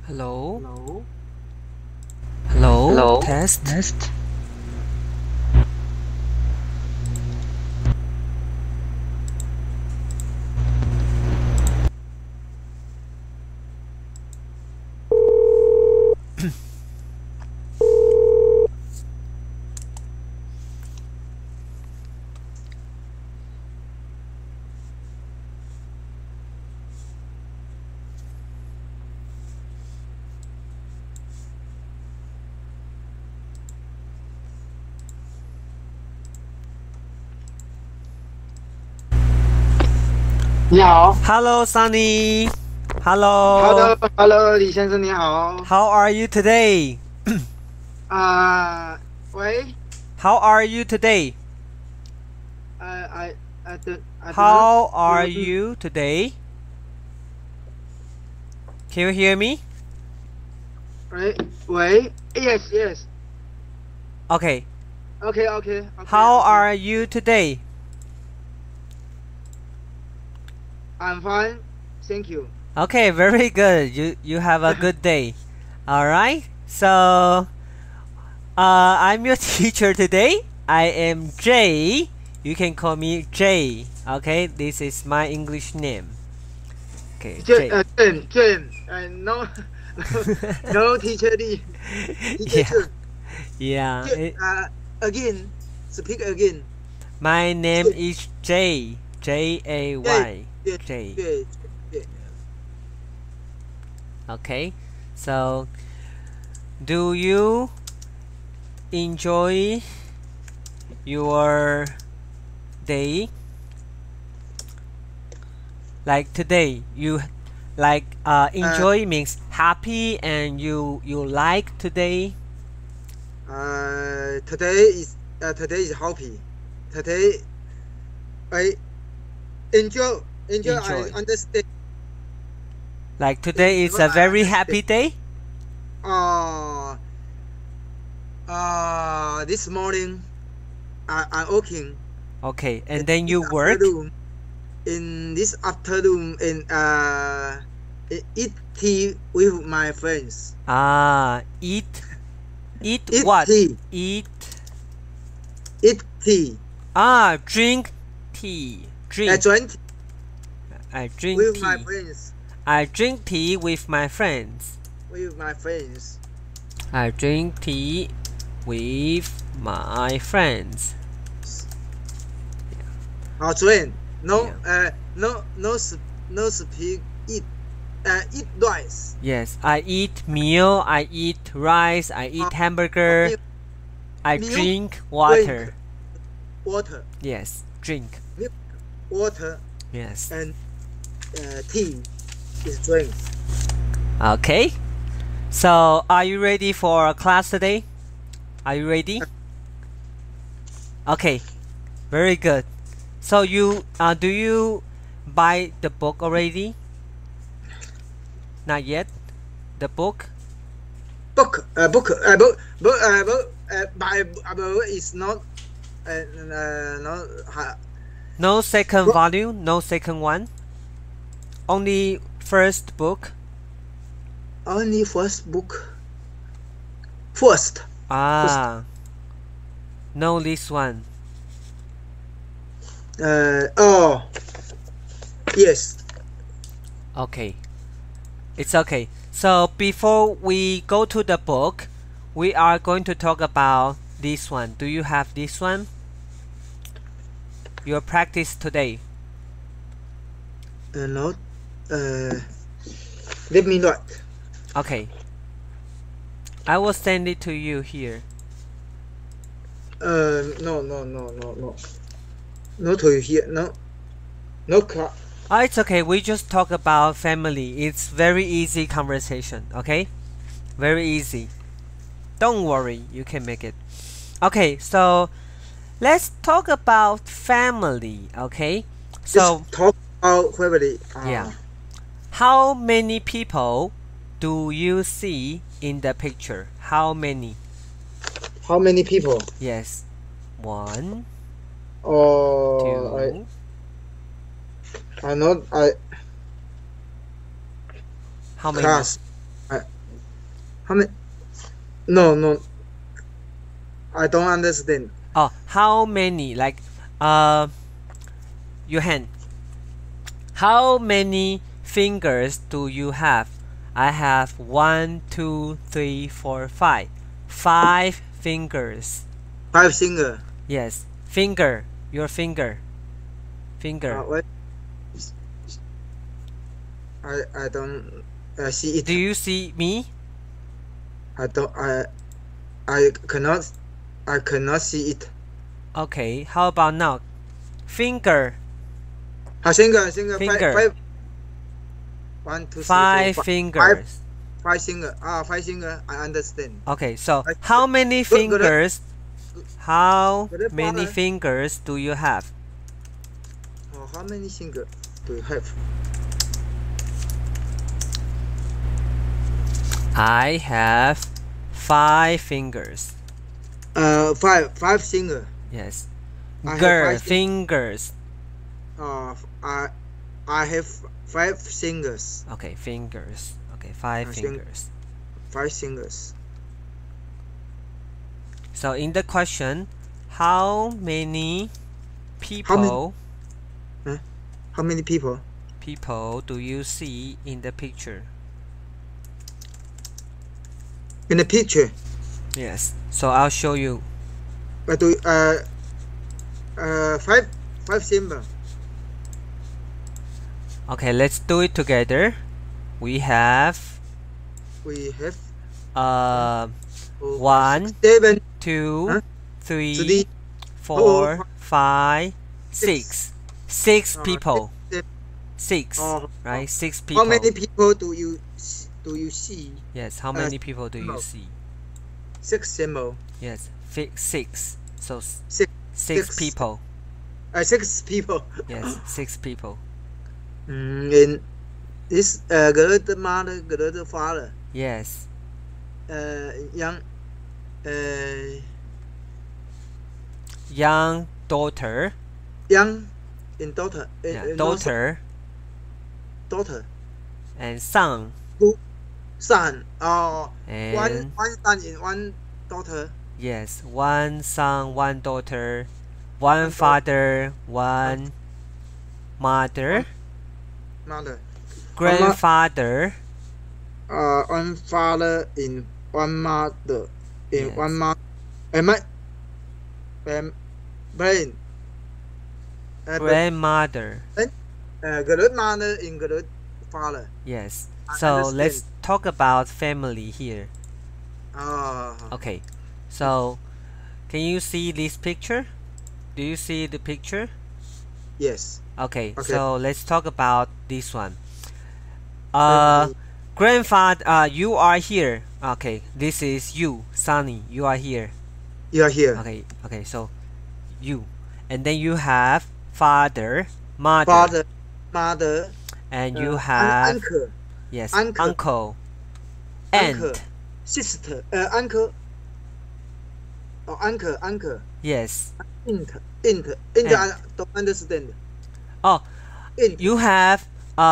Hello? Hello? Hello? Hello? Test? Test?你好 Hello, Sunny. Hello. ，Hello，Hello，李先生你好。 How are you today? 喂， How are you today? I do not. How are you today? Can you hear me? 喂，Yes，Yes。 Okay. OK。 How are you today? I'm fine. Thank you. Okay, very good. You have a good day. All right. So, I'm your teacher today. I am Jay. You can call me Jay. Okay, this is my English name. Okay, Jay. No, no teacher Lee. Teacher Yeah, Jun. yeah. Again, speak again. My name Jay, is Jay. Jay, Jay. Jay, Jay. Jay, Jay. Okay. So, do you enjoy your day? Like today, you like enjoy means happy, and you like today. Today is happy. Today I enjoy. I Enjoy. understand. Like today is Enjoy. a I very understand. happy day. This morning I'm working. Okay, and In then this you work. afternoon. In this afternoon, eat tea with my friends. Eat Eat what? tea. Eat. Eat tea. Drink tea. I Drink. drink I drink with tea. my friends. I drink tea with my friends. With my friends. I drink tea with my friends. 好，主任 no Yeah. no speak eat eat rice. Yes, I eat meal. I eat rice. I eat hamburger. I milk, drink water. Water. Yes, drink. Milk, water, Yes. and tea is drink. Okay. So, are you ready for class today? Are you ready? Okay. Very good. So you do you buy the book already? Not yet. The book? Book is not No second volume. No second one. Only first book. only first book. First. No, this one. Yes. Okay. It's okay. So before we go to the book, we are going to talk about this one. Do you have this one? Your practice today. No. Let me write. Okay. I will send it to you here. No. Not to here. No. It's okay. We just talk about family. It's very easy conversation. Okay, very easy. Don't worry, you can make it. Okay, so let's talk about family. Okay, so just talk about family. Yeah. How many people do you see in the picture? How many? How many people? Yes. 1, Oh, 2. I not I How many? class. How many? No, no. I don't understand. Oh, how many? Like, your hand. How many fingers do you have? I have 1, 2, 3, 4, 5. 5 fingers. 5 finger. Yes, finger. Your finger. Finger. What? I don't see it. Do you see me? I don't. I cannot see it. Okay, how about now? Finger. Finger. Finger. 5. 1, 2, 3, 4, 5 5. fingers. 5 finger. 5 finger. I understand. Okay, so Five. how many Good. fingers? How Good, many father. fingers do you have? How many finger do you have? I have 5 fingers. 5 finger. Yes. I have Girl, 5 fingers. I have 5 fingers. Okay, fingers. Okay, 5 fingers. 5 fingers. So in the question, how many people How many people? do you see in the picture? In the picture. Yes. So I'll show you. Do 5 symbol. Okay, let's do it together. We have We have 1, 7, 2, 3, 3, 4, 5, 6. 6 people. 6, right? 6 people. How many people do you see? Yes, how many people do you symbol. see? 6 symbol. Yes, 6. So 6 6 people. 6 people. Yes, 6 people. And this grandmother, grandfather, Yes. Young daughter. young and daughter, Yeah, daughter daughter, and son. son. And One son and one daughter. yes, one son, one daughter, one father, one mother, Mother. grandfather. One father and one mother and Yes. one mother. Brain. Grandmother. Grandmother and grandfather. Yes. I So understand. let's talk about family here. Oh. Okay. So can you see this picture? Do you see the picture? Yes. Okay. Okay. So let's talk about this one. Family. Grandfather, you are here. Okay. This is you, Sunny. You are here. You are here. Okay. Okay. So you, and then you have father, mother, Father, mother, and you have uncle, yes, uncle, uncle, uncle, aunt. sister, uncle, uncle, Yes. aunt, Aunt. I don't understand. Oh, Aunt, you have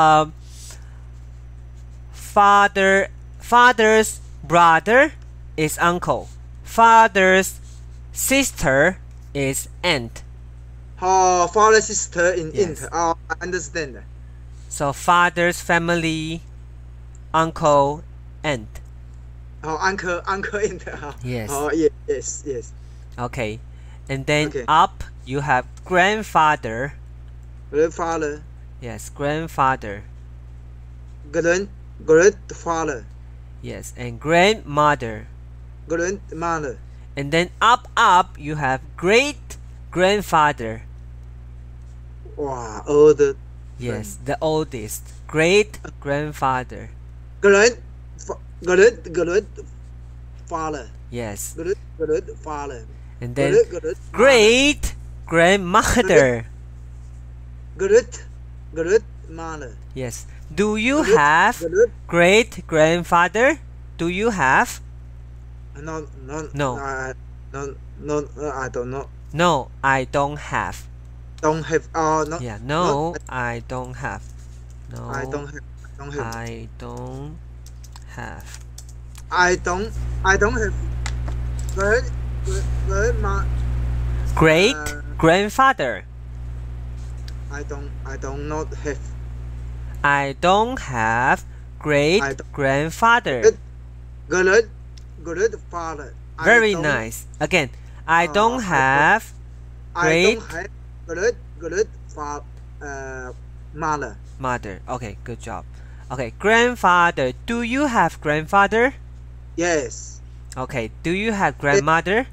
father's brother is uncle. Father's sister is aunt. father, sister, and Yes. aunt. Oh, I understand. So father's family, uncle, aunt. Uncle, aunt. Yes. Yes. Okay. And then Okay. up you have grandfather. Grandfather, Yes, grandfather. grandfather, Yes, and grandmother. grandmother. And then up you have great grandfather. Wow, old. Yes, the oldest. Great grandfather. Grandfather. Yes. Grandfather. And then Grandmother. great grandmother. Grandmother. Yes. Do you have great grandfather? Do you have? No. No. I don't know. No, I don't have. Don't have. No. Yeah, no, I don't have. No, I don't have. I don't have. I don't have great Great grandfather. I don't not have. I don't have great grandfather. Good father. Very nice. Again, I don't have great good mother. Mother. Okay, good job. Okay, grandfather. Do you have grandfather? Yes. Okay, do you have grandmother?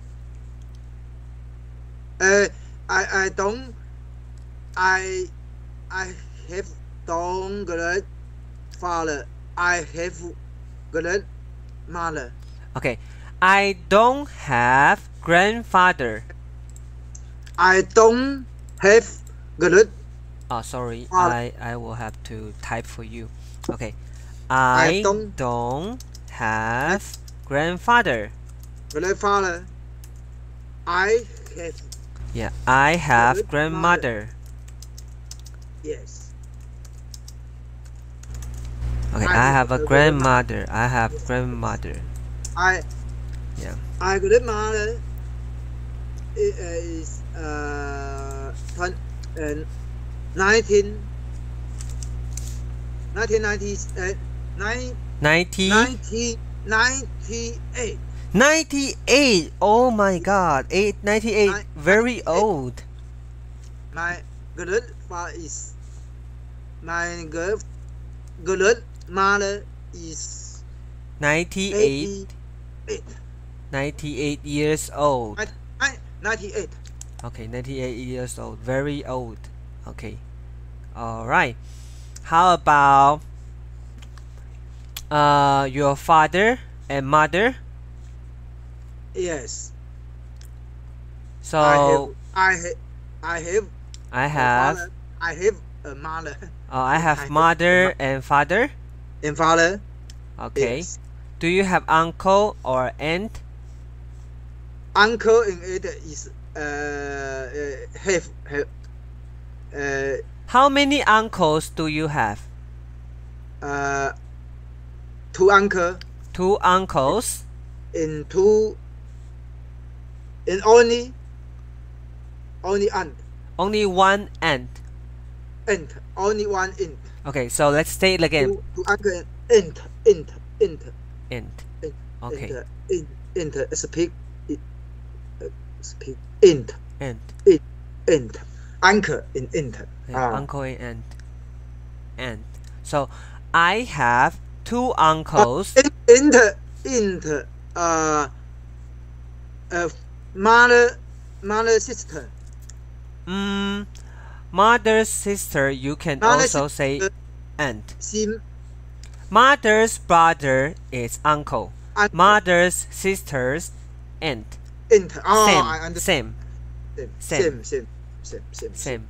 I don't. I have don't good father. I have good mother. Okay, I don't have grandfather. I don't have good. Oh, sorry. Father. I will have to type for you. Okay, I don't have grandfather. Grandfather. I have. Yeah, I have grandmother. Yes. Okay, I have a grandmother. I have grandmother. I grandmother is 1998. 98. Oh my God, 98. Very old. My grandfather is my grandmother is 98. 98 years old. 98. Okay, 98 years old. Very old. Okay. All right. How about your father and mother? Yes. So I have a mother. I have mother and father. And father. Okay. Yes. Do you have uncle or aunt? Uncle and aunt is have How many uncles do you have? 2 uncle. 2 uncles. And 2 and only aunt. Only 1 aunt. Aunt. Only 1 aunt. Okay, so let's say it again. 2 uncle and aunt. Aunt. Okay. Aunt. Speak. Aunt. Aunt. Uncle and aunt. Yeah, uncle and aunt. So I have 2 uncles. Aunt. Mother sister. Mother's sister. You can also say aunt. Sim. Mother's brother is uncle. Mother's sister's aunt. Aunt. Oh, Same. I understand. Same.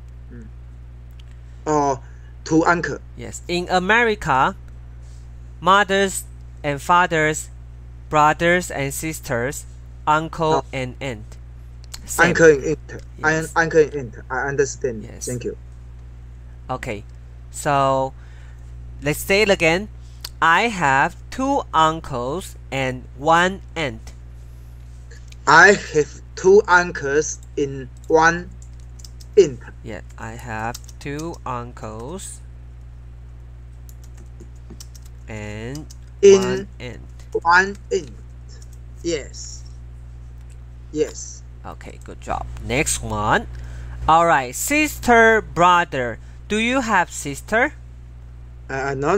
Oh, 2 uncle. Yes. In America, mothers and fathers, brothers and sisters, uncle and aunt. Same. Uncle and aunt. Yes. Uncle and aunt. I understand. Yes. Thank you. Okay. So let's say it again. I have 2 uncles and 1 aunt. I have 2 uncles in 1 aunt. Yeah, I have 2 uncles and In 1 aunt. 1 aunt. Yes. Yes. Okay, good job. Next one. All right, sister, brother. Do you have sister? I not.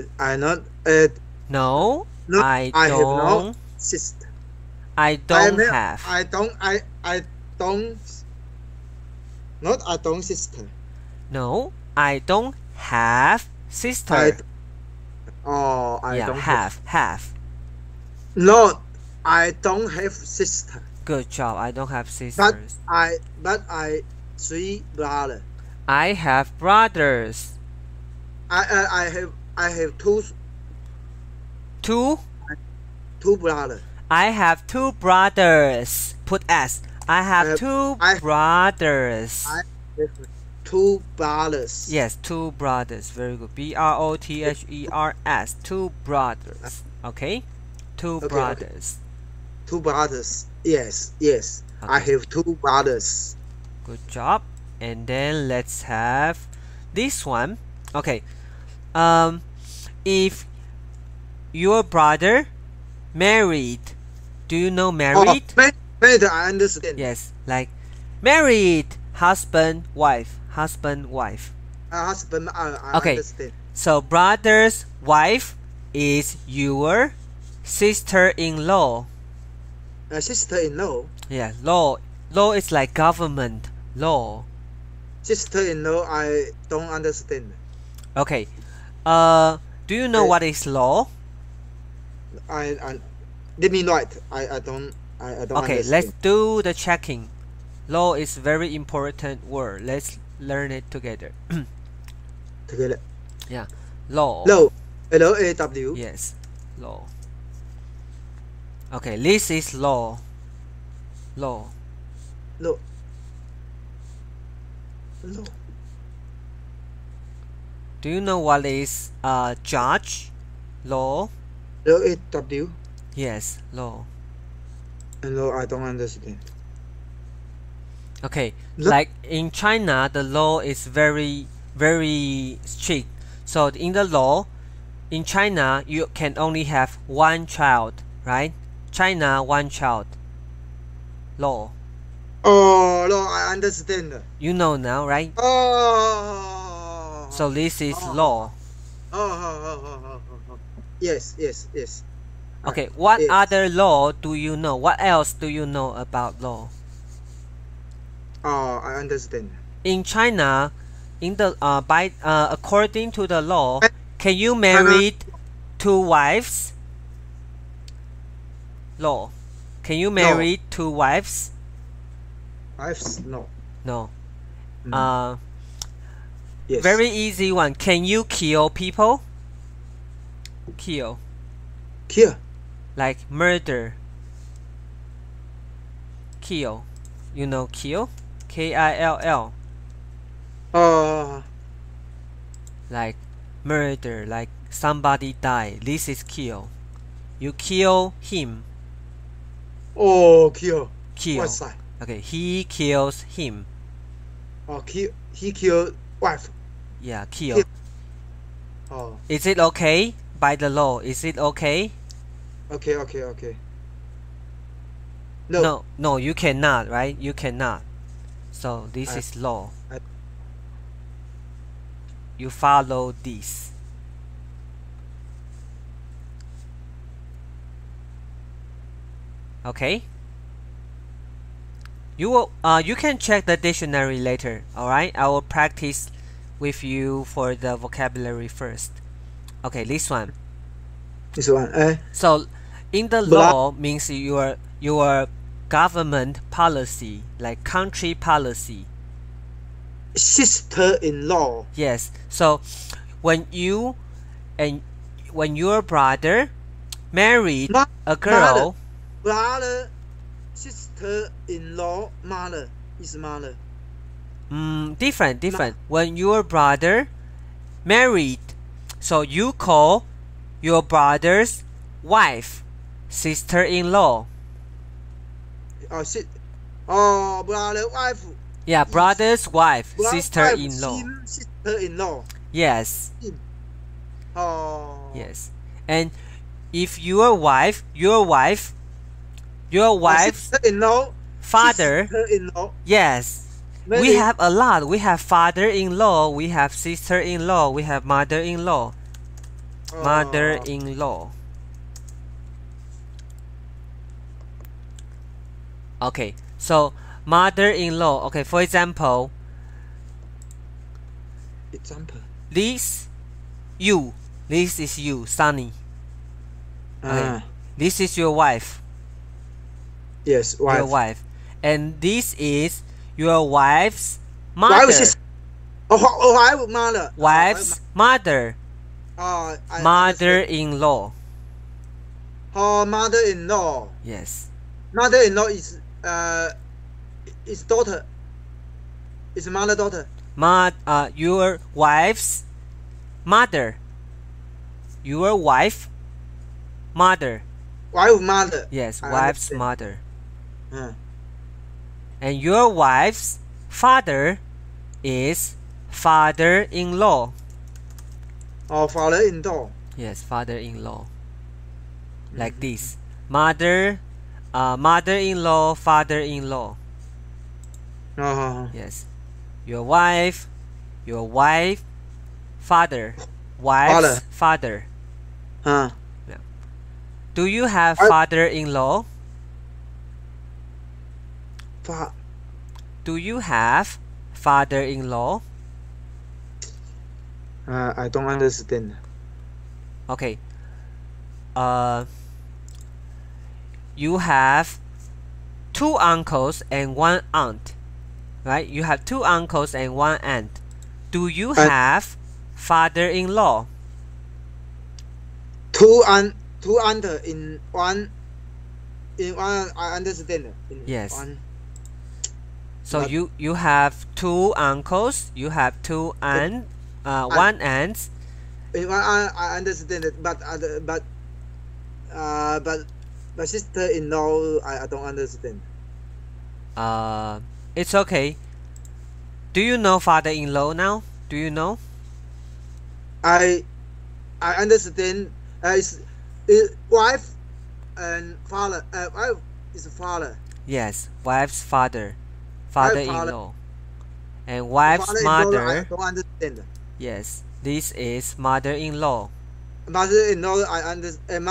No, No, I I don't. have no sister. I don't have. I don't. Not. I don't sister. No, I don't have sister. I Yeah, don't have. No, I don't have sister. Good job. I don't have sisters. But I 3 brother. I have brothers. I have 2 2. brother. I have 2 brothers. Put S. I have 2 brothers. I have 2 brothers. Yes, 2 brothers. Very good. BROTHERS. 2 brothers. Okay. Two Okay, brothers. Two brothers. Yes, yes. I Okay. have two brothers. Good job. And then let's have this one. Okay. If your brother married, do you know married? Married, I understand. Yes, like married, husband, wife, husband, wife. Husband, I Okay. understand. So brother's wife is your sister-in-law. Sister-in-law. Yeah, law. Law is like government law. Sister-in-law, I don't understand. Okay. Do you know what is law? Let me write. I don't Okay, understand. let's do the checking. Law is very important word. Let's learn it together. Together. Yeah, law. Law. L-A-W. Yes, law. Okay, this is law. Law. Law. Law. Do you know what is judge? Law. L-A-W. Yes, law. No, I don't understand. Okay, No. like in China, the law is very, very strict. So in the law, in China, you can only have one child, right? China, one child. Law. Oh, no, I understand. You know now, right? Oh. So this is Oh. law. Oh. Yes, yes, yes. Okay, what Yes. other law do you know? What else do you know about law? Oh, I understand. In China, in the according to the law, can you marry two wives? Law. Can you marry two wives? Wives, no. No. Yes. Very easy one. Can you kill people? Kill. Kill. Like murder. Kill. You know kill? K-I-L-L. Like murder. Like somebody die. This is kill. You kill him. Oh, kill. Kill. What side? Okay, he kills him. Oh, kill. He killed wife. Yeah, kill. Kill. Oh. Is it okay by the law? Is it okay? Okay. No, you cannot, right? You cannot. So this is law. You follow this. Okay? You can check the dictionary later, alright? I will practice with you for the vocabulary first. Okay, this one. This one. So in the law means your government policy, like country policy. Sister-in-law. Yes. So when your brother married a girl, brother, sister-in-law, mother is mother. Different. When your brother married, so you call your brother's wife sister-in-law. Brother, wife. Yeah, brother's wife, sister-in-law. Sister-in-law. Yes. Oh. Yes. And if your wife's sister-in-law, father, sister-in-law. yes. Maybe. We have a lot. We have father-in-law, we have sister-in-law, we have mother-in-law. Mother-in-law. Okay, so mother-in-law. Okay, for example, this is you, Sunny. Okay. This is your wife. Yes, wife. Your wife. And this is your wife's mother. Mother. Wife's mother. Mother-in-law. Mother-in-law. Yes. Mother-in-law is daughter. Is mother daughter. Your wife's mother. Your wife, mother. wife mother. Yes, I wife's understand. mother. Uh, And your wife's father is father-in-law. or father-in-law. Yes, father-in-law. Like this. Mother-in-law, father-in-law. Yes. Your wife, father, wife's father. Yeah. Do you have father-in-law? Do you have father-in-law? I don't understand. Okay. You have 2 uncles and 1 aunt, right? You have 2 uncles and 1 aunt. Do you have father-in-law? 2 aunt in one. I understand. Yes. One. So you have 2 uncles. You have 2 aunt, 1 aunt. In one I understand it, but my sister-in-law I don't understand. It's okay. Do you know father-in-law now? Do you know? I understand. Is wife and father. Wife is father. Yes, wife's father-in-law, and wife's Father-in-law, mother. I don't understand. Yes, this is mother-in-law. Mother-in-law I understand.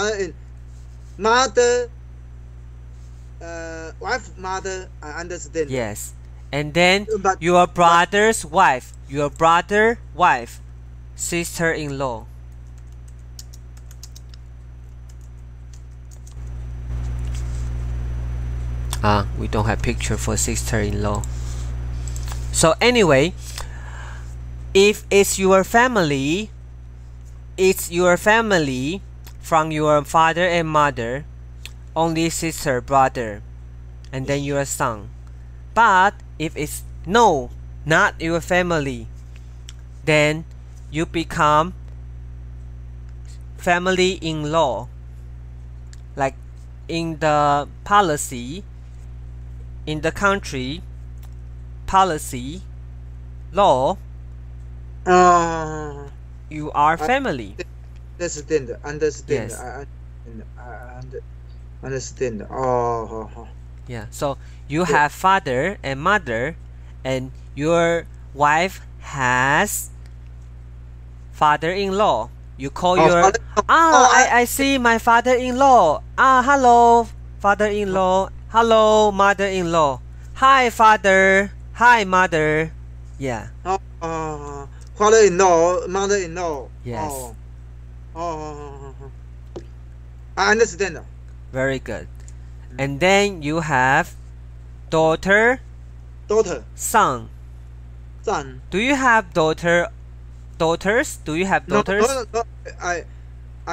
Wife mother I understand. Yes, and then But your brother's wife, sister-in-law. We don't have picture for sister-in-law. So anyway, if it's your family from your father and mother, only sister, brother, and then your son. But if it's not your family, then you become family-in-law. Like in the policy, in the country policy law, you are family. Understand. Yes. I understand. Yeah, so you have father and mother, and your wife has father-in-law. You call your I see my father-in-law. Hello father-in-law. Hello mother-in-law. Hi father. Hi mother. Yeah. Father-in-law, mother-in-law. Yes. I understand. Very good. And then you have daughter, son. Do you have daughters? Do you have daughters? No. I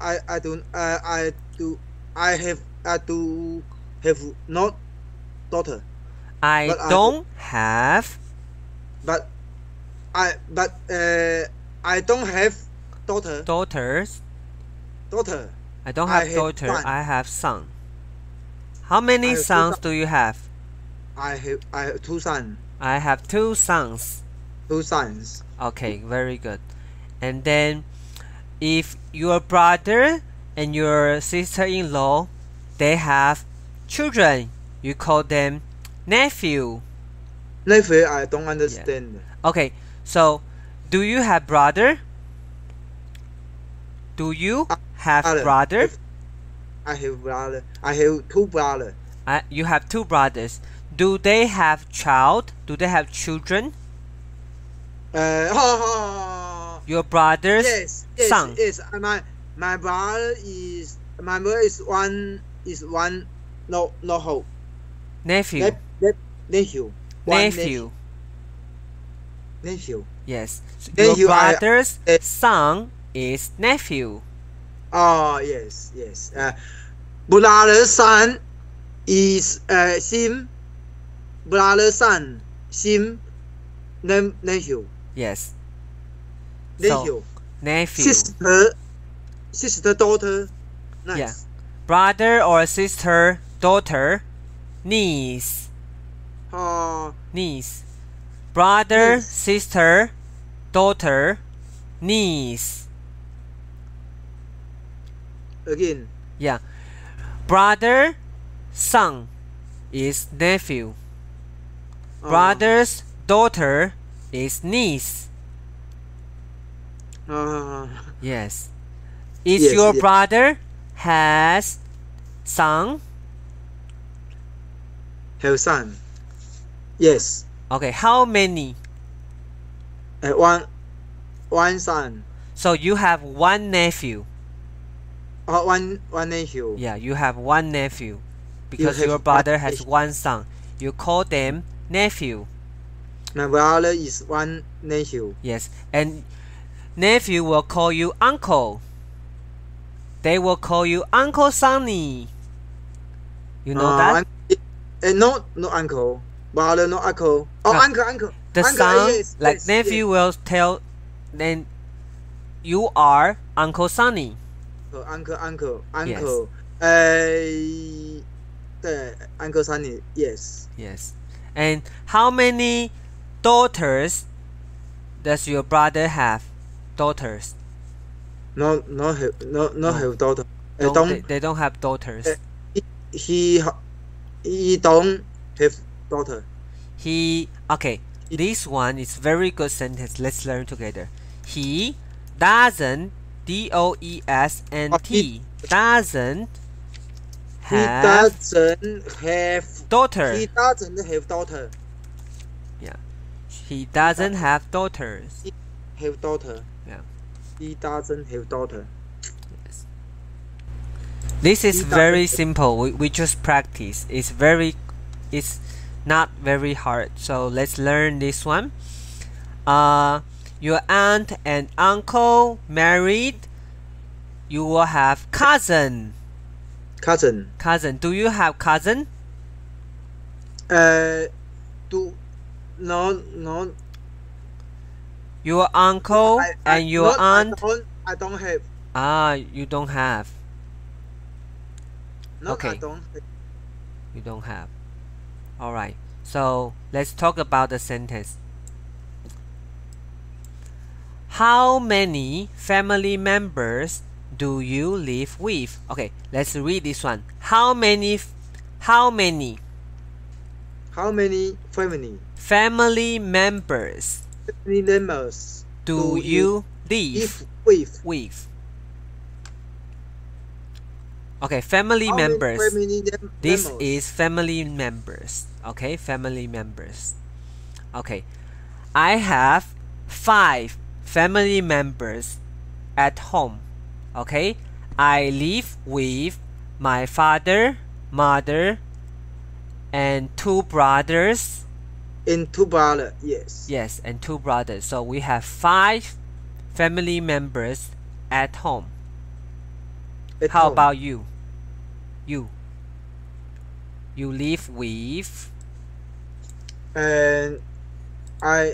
have not daughter. I don't have. But I don't have daughters. I don't have daughter. Son. I have son. How many sons do you have? I have 2 sons. I have 2 sons. 2 sons. Okay, very good. And then if your brother and your sister-in-law, they have children, you call them nephew. Nephew, I don't understand. Yeah. Okay, so do you have brother? Do you have brother? I have brother. I have 2 brothers. You have 2 brothers. Do they have child? Do they have children? Your brother's son. Yes. My brother is one no hope. Nephew. Nephew. Yes. So Nephew, your brother's son is nephew. Yes. Brother's son is Sim. Brother's son Sim. Nephew. Yes. Nephew. So, nephew. Sister daughter. Nice. Yeah. brother or sister, daughter, niece, niece, brother, Niece. sister, daughter, niece. Again. Yeah, brother, son is nephew. Brother's daughter is niece. Yes. Is Yes, your yes. brother has son? Have son. Yes. Okay, how many? One son. So you have one nephew. One nephew. Yeah, you have one nephew. Because have your one brother has nephew. one son. You call them nephew. My brother is one nephew. Yes. And nephew will call you uncle. They will call you Uncle Sonny. You know that? No uncle. Brother, no uncle. Oh, uncle. The uncle, son, yes, like yes, nephew, yes. will tell, then you are Uncle Sonny. Uncle. Yes. Uncle Sunny. Yes. Yes. And how many daughters does your brother have? Daughters? No have daughter. They don't have daughters. He don't have daughter. Okay. This one is very good sentence. Let's learn together. He doesn't, D-O-E-S-N-T, doesn't He have doesn't have daughter. He doesn't have daughter. Yeah. He doesn't have daughters. Have daughter. Yeah. He doesn't have daughter. Yes. This is very simple. We just practice. It's not very hard. So let's learn this one. Your aunt and uncle married. You will have cousin. Cousin. Do you have cousin? No. Your uncle and your aunt. I don't have. You don't have. No, Okay. I don't have. You don't have. Alright. So let's talk about the sentence. How many family members do you live with? Okay, let's read this one. How many Family family members members do you live with? Okay, family How many members. family This members? is family members. Okay, family members. Okay, I have 5 family members at home. Okay, I live with my father, mother, and 2 brothers. And 2 brothers. Yes. Yes, and 2 brothers. So we have 5 family members at home. At How home. about you? You live with. And I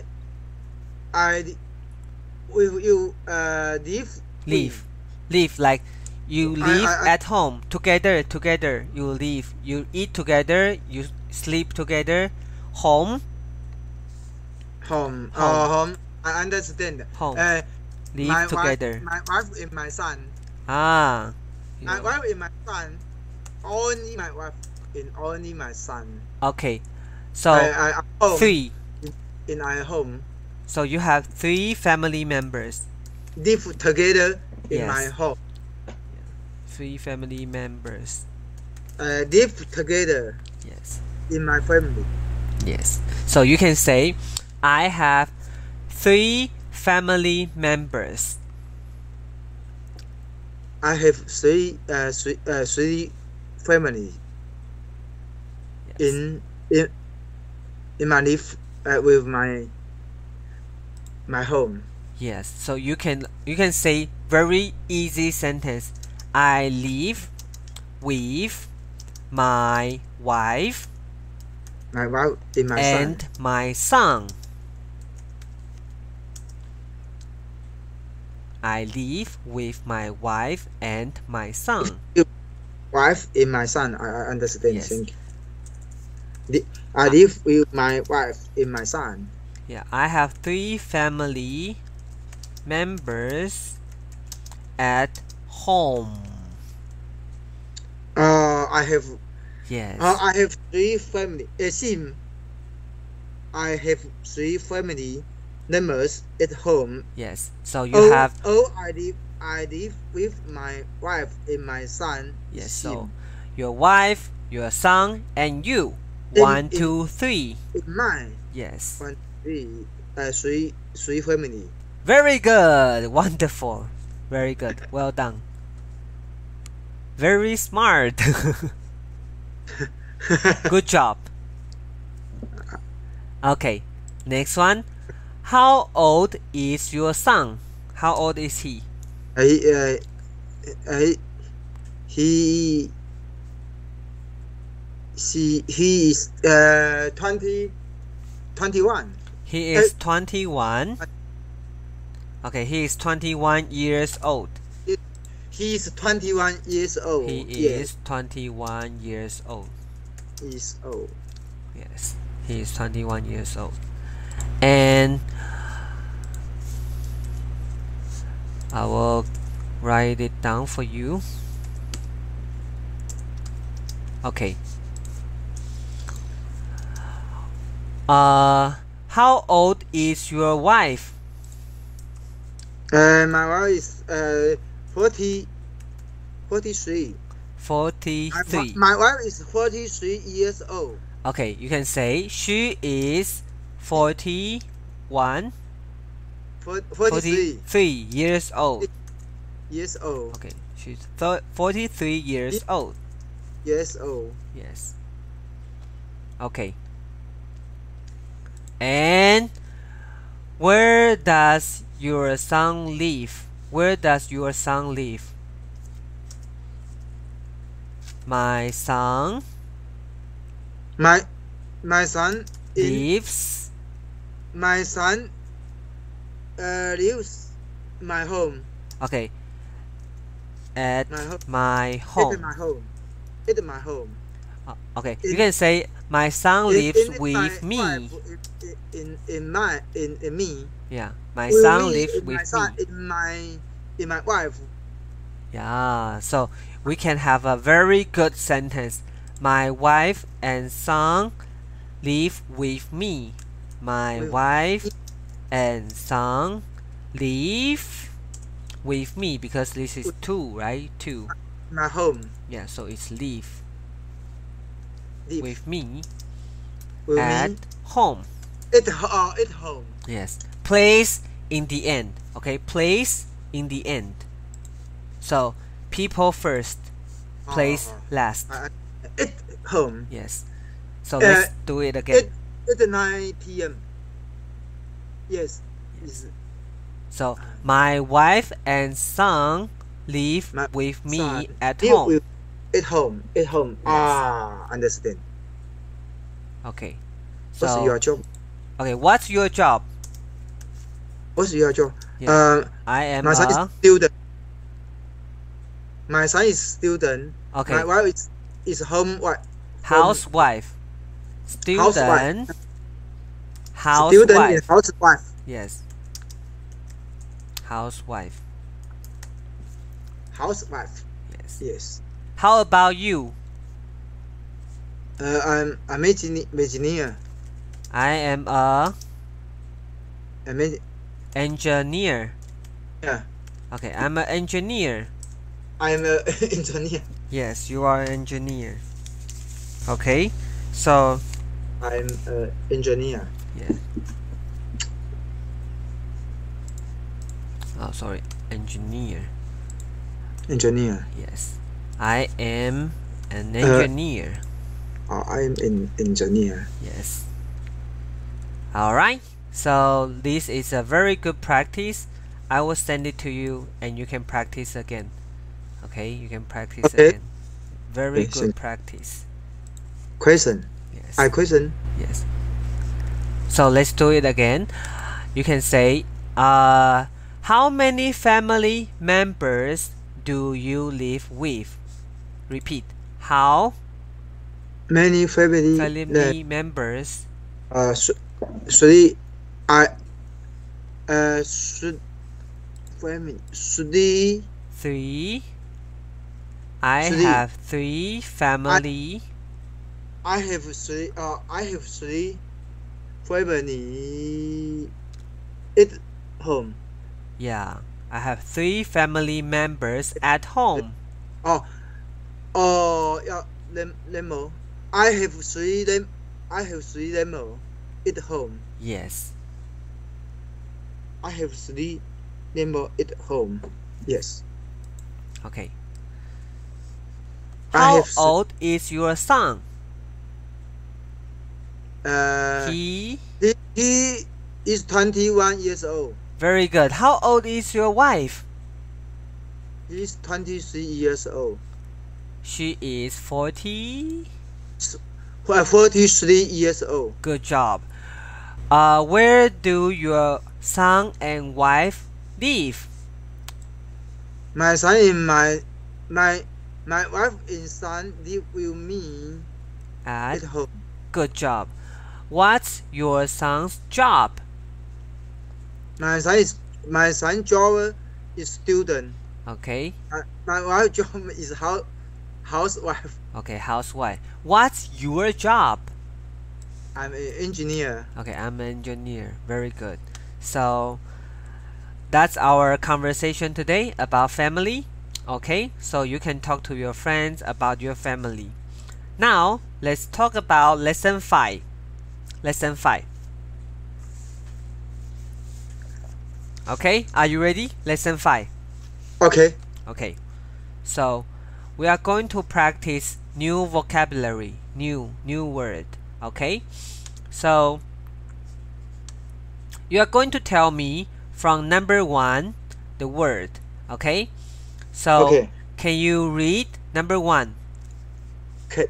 with you Live like you live I- at home together. You live. You eat together. You sleep together. Home. home. Home. Home. I understand. Home. Live My together. my wife and my son. My wife and my son. Only my wife and only my son. Okay. So I home 3. in our home. So you have 3 family members. Live together in Yes. my home. 3 family members. Live together Yes. in my family. Yes. So you can say, I have 3 family members. I have three family Yes. in my live with my home. Yes. So you can say very easy sentence. I live with my wife My wife and my and son. my son. I live with my wife and my son. wife and my son. I understand. Yes. Thank you. I live with my wife and my son. Yeah, I have 3 family members at home. I have Yes. I have 3 family. Sim. I have 3 family members at home. Yes. So you have. I live with my wife and my son. Yes. Sim. So your wife, your son, and you. In- 1, 2, 3. In mine. Yes. 1, 3. 3 family. Very good. Wonderful. Very good. Well done. Very smart. Good job. Okay. Next one. How old is your son? How old is he? He is 21. He is 21. Okay, he is 21 years old. He is 21 years old. He is 21 years old. Is old. Yes, he is 21 years old. And I will write it down for you. Okay. How old is your wife? My wife is 43. 43. My wife is 43 years old. Okay, you can say she is 41. 43 years old. Years old. Okay, she's 43 years old. Years old. Yes. Okay. And where does your son live? Where does your son live? My son My son lives. My son lives my home. Okay. At my home. my home. At my home. At my home. Okay, you can say my son lives with me. In me. Yeah, my son lives my with son, me. In my wife. Yeah, so we can have a very good sentence. My wife and son live with me. My wife and son live with me, because this is 2, right? 2. My home. Yeah, so it's live with me with at me. home. At home. Yes. Place in the end. Okay, place in the end. So people first, place last. At home. Yes. So let's do it again. At 9 p.m. Yes. So my wife and son live with me at home. At home. At home. Yes. Understand. Okay. What's So your job? okay, what's your job? What's your job? Yes. I am my son is student. My son is student. Okay. My wife is housewife. Student. Housewife. Housewife. Student is housewife. Yes. Housewife. Housewife. Yes. Yes. How about you? I'm engineer. I am engineer. Yeah. Okay, I'm an engineer. I'm an engineer. Yes, you are an engineer. Okay, so I'm an engineer. yeah. Oh, sorry, engineer. Engineer. Yes, I am an engineer. I'm an engineer. Yes. All right. So this is a very good practice. I will send it to you, and you can practice again. Okay, you can practice again. Very good practice. Question. Yes. I question. Yes. So let's do it again. You can say, how many family members do you live with? Repeat. How many family members? Three. Should family. Three. I Three. have three family. I have three. I have three family at home. Yeah, I have three family members at home. Yeah. Lemon. I have three lemon at home. Yes. I have three lemon at home. Yes. Okay. I How have old is your son? He is 21 years old. Very good. How old is your wife? He is 23 years old. She is 43 years old. Good job. Where do your son and wife live? My son and my wife and son live with me at home. Good job. What's your son's job? My son's job is student. Okay. My wife's job is housewife. Okay, housewife. What's your job? I'm an engineer. Okay, I'm an engineer. Very good. So that's our conversation today about family. Okay, so you can talk to your friends about your family. Now let's talk about lesson 5. Lesson 5. Okay, are you ready? Lesson 5. Okay. Okay, so we are going to practice new vocabulary, new word. Okay, so you are going to tell me from number 1 the word. Okay, so can you read number 1? Cat.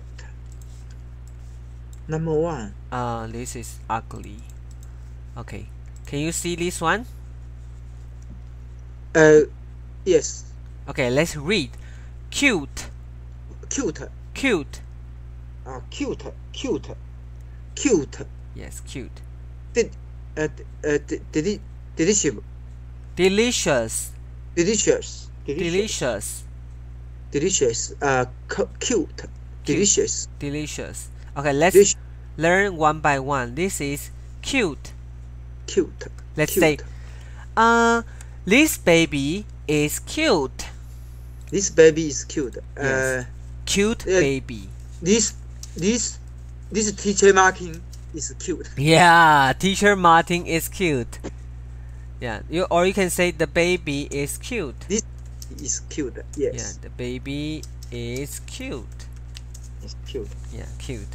Number 1. This is ugly. Okay, can you see this one? Yes. Okay, let's read. Cute. Cute. Cute. Cute. Yes, cute. Delicious. Delicious. Delicious. Delicious. Delicious. Cute. Delicious. Delicious. Okay, let's learn one by one. This is cute. Cute. Let's say, this baby is cute. This baby is cute. Yes. Cute baby. This teacher Martin is cute. Yeah, teacher Martin is cute. Yeah, or you can say the baby is cute. This is cute. Yes. Yeah, the baby is cute. It's cute. Yeah, cute.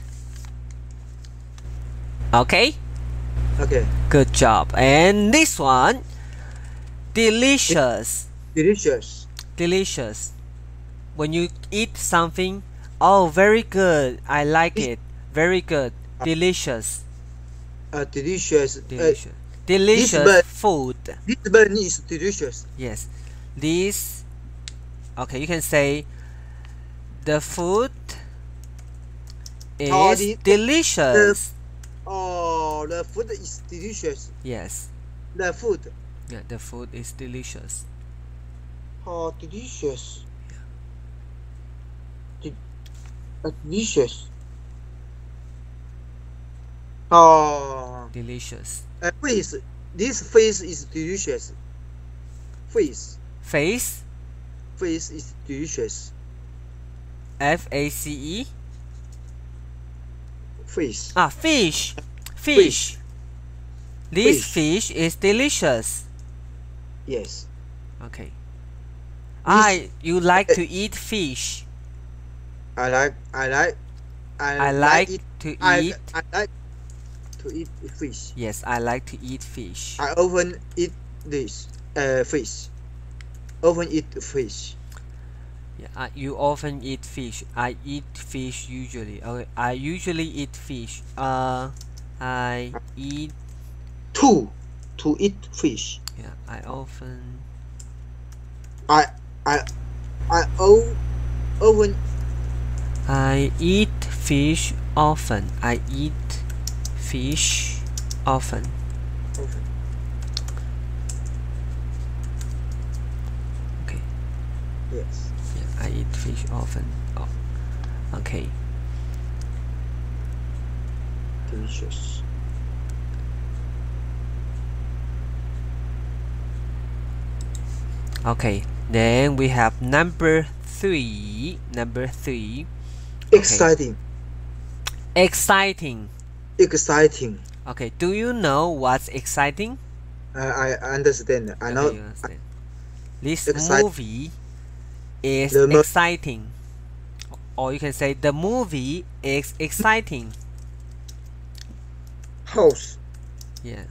Okay? Okay. Good job. And this one, delicious. Delicious. Delicious. When you eat something, oh, very good. I like it. Very good. Delicious. Delicious. Delicious. Delicious food. This bird is delicious. Yes. This. Okay, you can say the food is delicious. The food is delicious. Yes. The food. Yeah, the food is delicious. Delicious. Delicious. Delicious. Face. This face is delicious. Face. Face. Face is delicious. F-A-C-E. Fish. Fish. Fish. This fish is delicious. Yes. Okay. You like to eat fish. I like to eat fish. Yes, I like to eat fish. I often eat this fish. Often eat fish. Yeah, you often eat fish. I eat fish usually. Okay, I usually eat fish. I eat to eat fish. Yeah, I often. I often I eat fish often. I eat fish often. Often. Okay. Yes. Yeah, I eat fish often. Oh. Okay. Delicious. Okay. Then we have number 3. Number 3. Exciting. Exciting. Exciting. Okay. Do you know what's exciting? I understand. I know. Okay, you understand. This Excite- movie is The mo- exciting. Or you can say the movie is exciting. House. Yeah.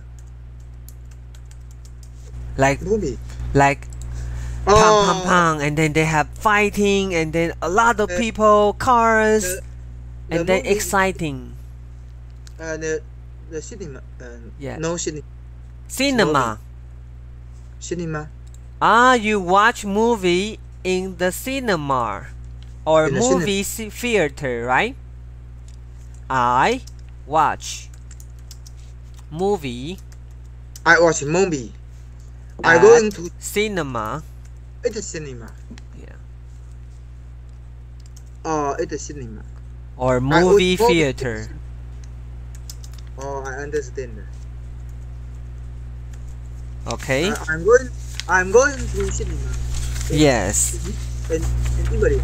Like Movie. pang pang pang, and then they have fighting, and then a lot of people, cars, and then movie- exciting. The cinema. Yeah. No cinema. Cinema. Cinema. You watch movie in the cinema or In the movie theater, right? I watch movie I watch movie. I at going to cinema. at the cinema. Yeah. At the cinema. Or movie watch movie. theater. Oh, I understand. Okay. I'm going to cinema. Yes. And everybody.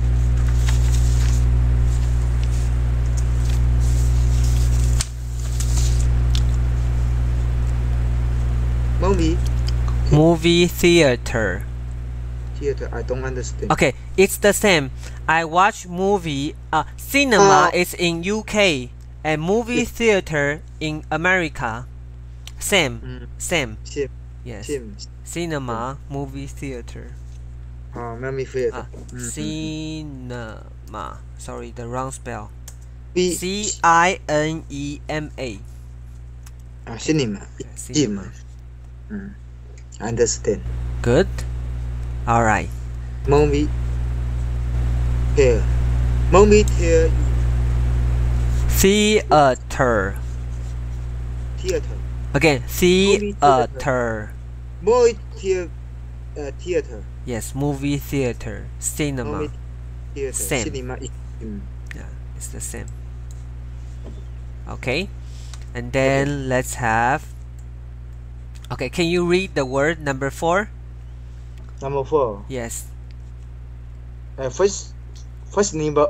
Movie theater. Theater. I don't understand. Okay, it's the same. I watch movie. Cinema is in UK and movie theater in America. Same. Same. Same. Yes. Same. Cinema, movie theater. Movie theater. Cinema. Sorry, the wrong spell. Cinema. Cinema. Cinema. I understand. Good. All right. Movie. Here. Movie here. Theater. Theater. Again, Movie theater. Movie theater. Theater. Yes, movie theater. Cinema. Movie theater. Same. Cinema is Yeah, it's the same. Okay. And then let's have. Okay, can you read the word number 4? number 4. Yes. First number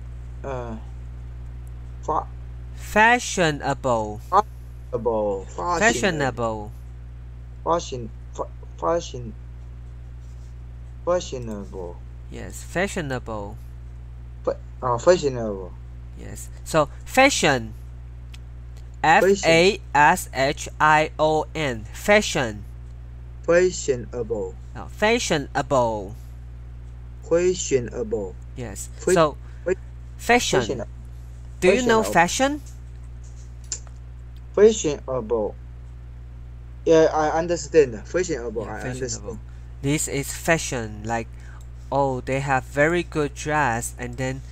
Fashionable. Fashionable. Fashionable. Yes, fashionable. Fashionable. Yes. So fashion. Fashion. Fashion. Fashionable. No, fashionable. Questionable. Yes. Fa- So fa- fashion. Do you know fashion? Fashionable. Yeah, I understand. Fashionable. Yeah, I fashionable. understand. This is fashion. Like, oh, they have very good dress, and then,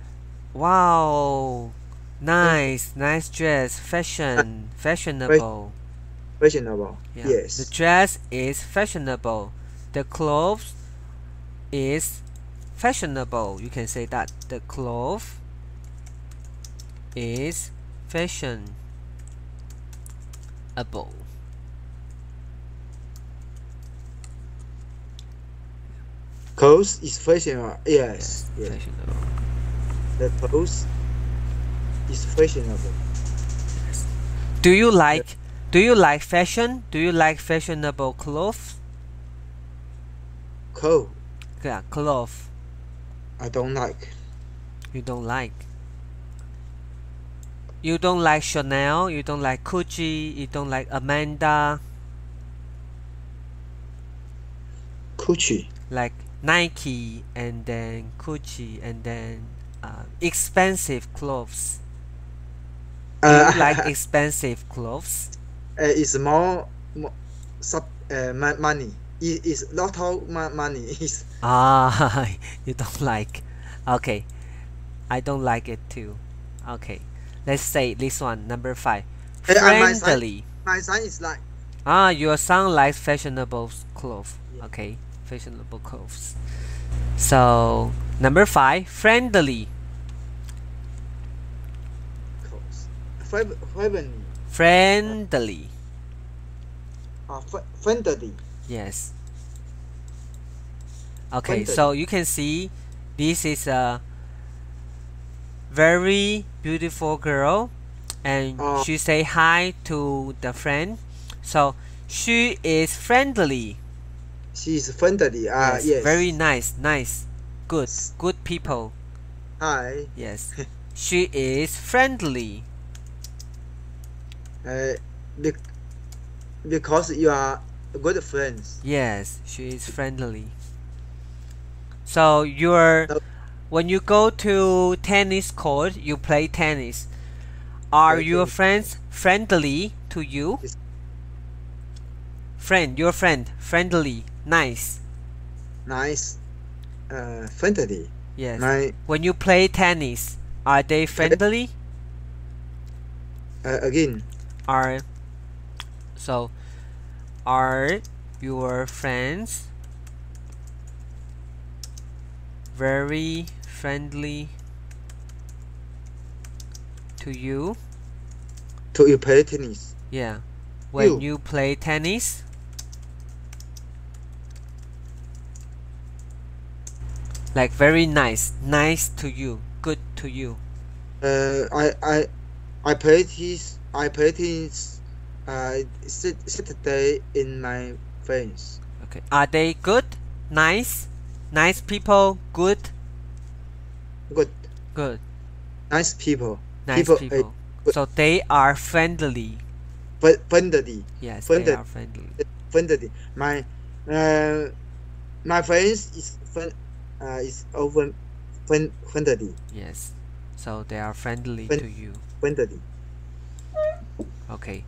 wow, nice dress. Fashionable. Fashionable. Yeah. Yes. The dress is fashionable. The clothes is fashionable. You can say that. The cloth is fashionable. Clothes is fashionable. Yes. Yes. Fashionable. The clothes is fashionable. Do you like fashion? Do you like fashionable clothes? Coat. Yeah, clothes. I don't like. You don't like. You don't like Chanel. You don't like Gucci. You don't like Amanda. Gucci. Like Nike and then Gucci and then expensive clothes. Do you like expensive clothes? It's more money. It is lot of money. Is You don't like. Okay. I don't like it too. Okay, let's say this one, number 5. My Friendly. son is like. Your son likes fashionable clothes. Yeah. Okay, fashionable clothes. So number 5, friendly. Friendly. Friendly. Friendly. Yes. Okay, Friendly. so you can see this is a very beautiful girl, and she say hi to the friend. So she is friendly. She is friendly. Yes, Yes. very nice, good people. Hi. Yes, she is friendly. Because you are good friends. Yes, she is friendly. So when you go to tennis court, you play tennis. Are your friends friendly to you? Yes. Your friend, friendly, nice. Nice. Friendly. Yes. When you play tennis, are they friendly? Again. Are your friends very friendly to you? To you play tennis. Yeah. When you play tennis, like very nice to you, good to you. I play tennis. Saturday in my friends. Okay. Are they good? Nice people? Good. Nice people. Nice people. So they are friendly. Friendly. Yes, friendly. They are friendly. Friendly. My friends is over friendly. Yes. So they are friendly to you. Friendly. Okay.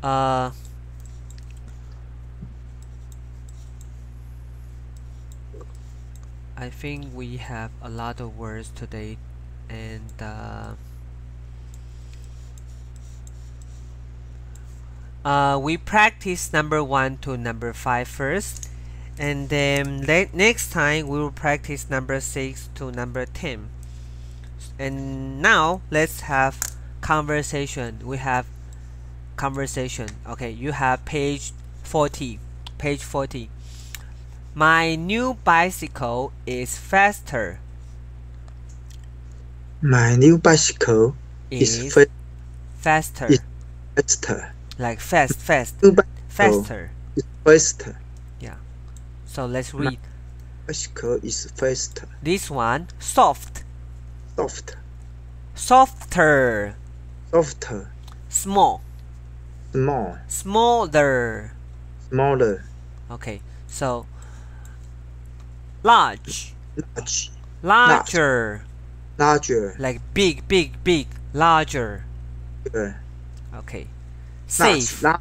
I think we have a lot of words today, and we practice number 1 to number 5 first, and then next time we will practice number 6 to number 10. And now let's have conversation. We have conversation. Okay, you have page 40. My new bicycle is faster. My new bicycle is faster. Like fast. Faster. Faster. Yeah. So let's read. Bicycle is faster. This one, soft. Softer. Small. Smaller. Okay. So larger. Like big. Larger. Okay. Safer.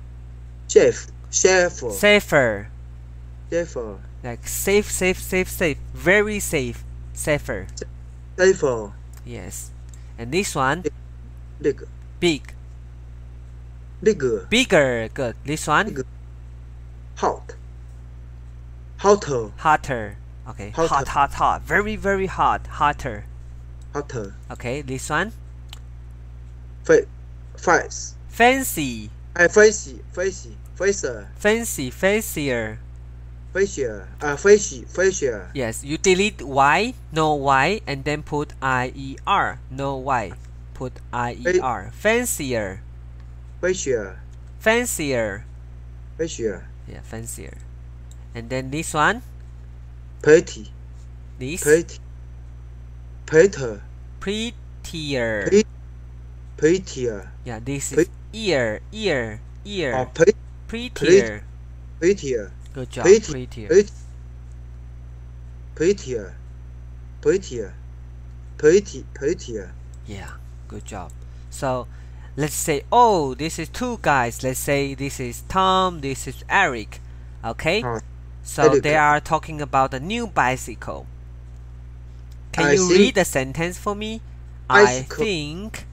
Like safe. Very safe. Safer. Yes. And this one, big. Bigger. Good. This one, hotter. Okay. Hot. Very hot. Hotter. Okay. This one, fancy. Fancier. Yes, you delete Y, no Y, and then put IER, no Y, put IER. Fancier. Yeah, fancier. And then this one, pretty. This, Prettier. Yeah, this is ear. Prettier. Good job. Prettier. Yeah, good job. So let's say, oh, this is two guys. Let's say this is Tom, this is Eric. Okay? So they are talking about a new bicycle. Can you read the sentence for me? I bicycle. think.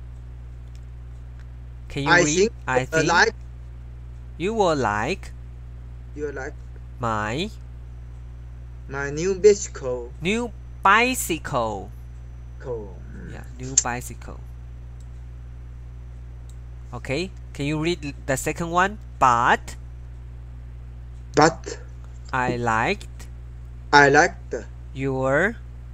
Can you I read? think I think like you will like you like my my new bicycle. new bicycle. Cool. Yeah, new bicycle. Okay, can you read the second one? But I liked your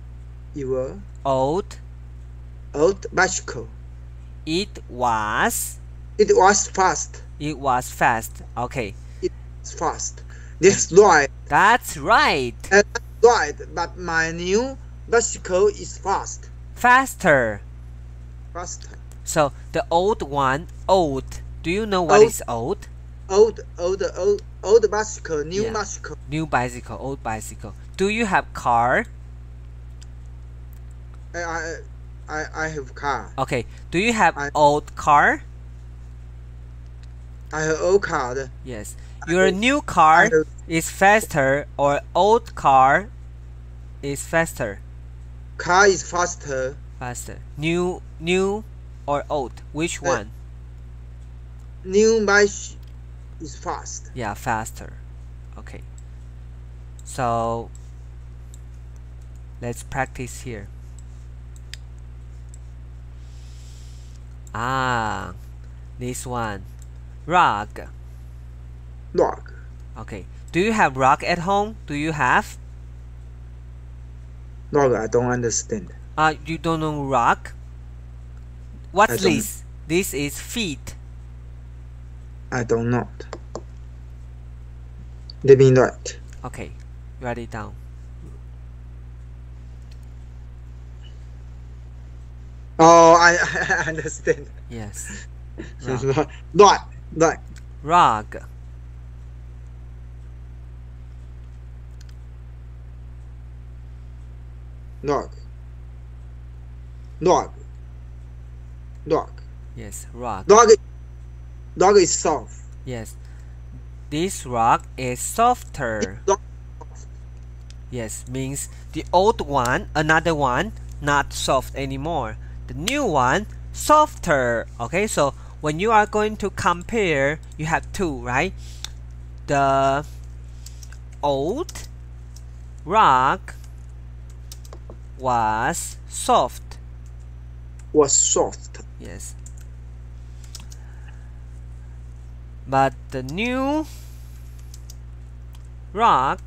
old bicycle. It was fast. Okay, It's fast. That's right. that's right. That's right. But my new bicycle is Faster. faster. So the old one, old. Do you know what is old? Old bicycle, new Yeah. bicycle. New bicycle, old bicycle. Do you have car? I have car. Okay. Do you have old car? I have old car. Yes. Your new car is faster or old car is faster? Car is faster. Faster. New or old? Which one? New bike is fast. Yeah, faster. Okay. So let's practice here. This one. Rug. Rock. Okay. Do you have rug at home? Do you have? Rock, I don't understand. You don't know rug? What's I don't. this? This is feet. I don't know. Let me write. Okay. Write it down. Oh, I understand. Yes. Right. Rug. Rock. Yes, rug. Rock is soft. Yes. This rug is softer. Rock. Yes, means the old one, another one, not soft anymore. The new one, softer. Okay, so when you are going to compare, you have two, right? The old rug was soft. Was soft. Yes. But the new rug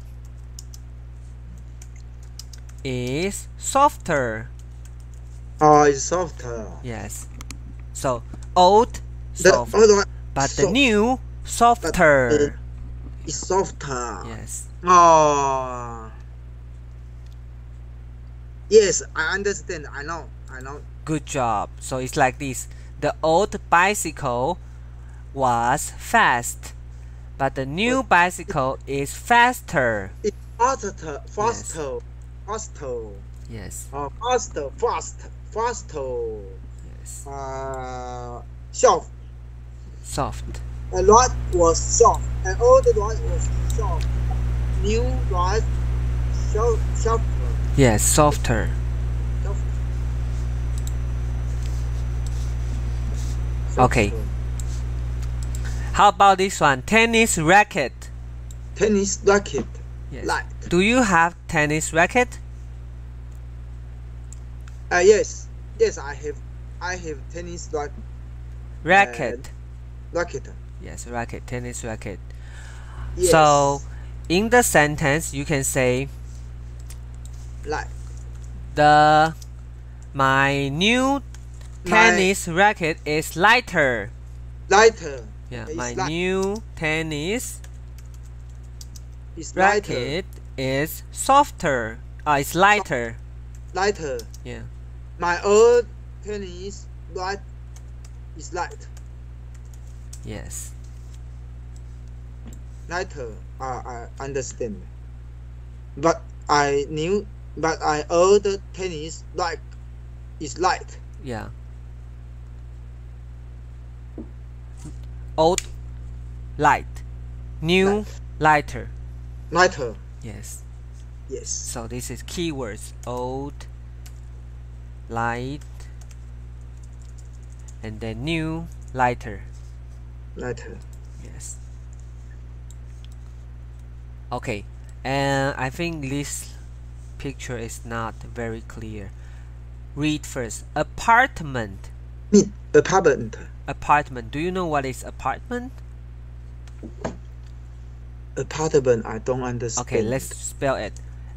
is softer. Oh, it's softer. Yes. So old soft, but the new softer. It's softer. Yes. Oh. Yes, I understand. I know. Good job. So it's like this. The old bicycle was fast, but the new bicycle is faster. It's faster. Yes. Faster. Yes. Soft. Soft. A rod was soft. An old rod was soft. New rod softer. Yes, softer. Okay. How about this one? Tennis racket. Tennis racket. Yes. Light. Do you have tennis racket? Yes. I have tennis Racket. racket. Yes, racket. Tennis racket. Yes. So, in the sentence, you can say Light. my new tennis racket is lighter. Lighter. Yeah, It's my light. new tennis It's lighter. racket is softer. It's lighter. Lighter. Yeah. My old tennis racket is light. Yes. Lighter. I understand. But I old tennis racket is light. Yeah. Old, light. New, lighter. Lighter. Yes. Yes. So this is keywords. Old, light, and then new, lighter. Lighter. Yes. Okay, and I think this picture is not very clear. Read first. Apartment. Apartment. Apartment. Do you know what is apartment? Apartment, I don't understand. Okay, let's spell it.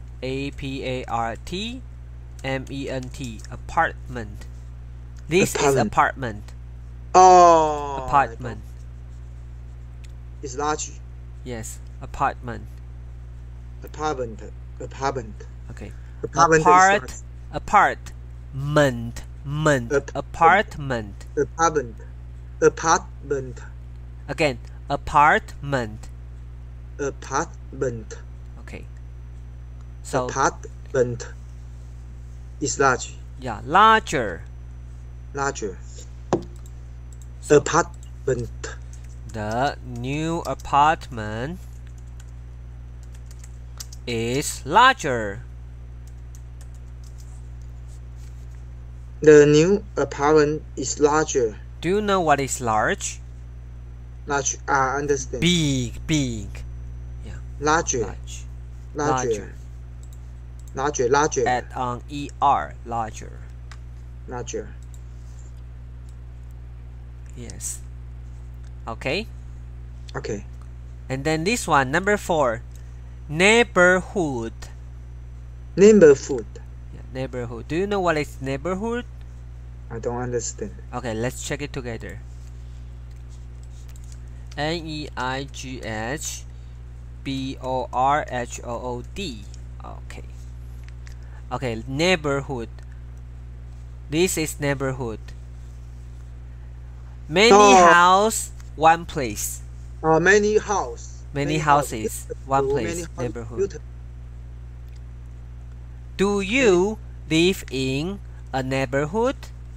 A-P-A-R-T-M-E-N-T. Apartment. This is apartment. Oh. Apartment. It's large. Yes, apartment. Apartment. Okay. Apartment. Apartment. Apartment. Apartment. Again, apartment. Apartment. Okay. So apartment is large. Yeah, larger. Larger. Apartment. The new apartment is larger. The new apartment is larger. Do you know what is large? Large. I understand. Big. Yeah. Larger. Add on ER. Larger. Yes. Okay. And then this one, number 4. Neighborhood. Yeah, neighborhood. Do you know what is neighborhood? I don't understand. Okay, let's check it together. N-E-I-G-H-B-O-R-H-O-O-D. Okay, neighborhood. This is neighborhood. Many house, one place. Many house. Many houses, one place. Neighborhood. Do you live in a neighborhood?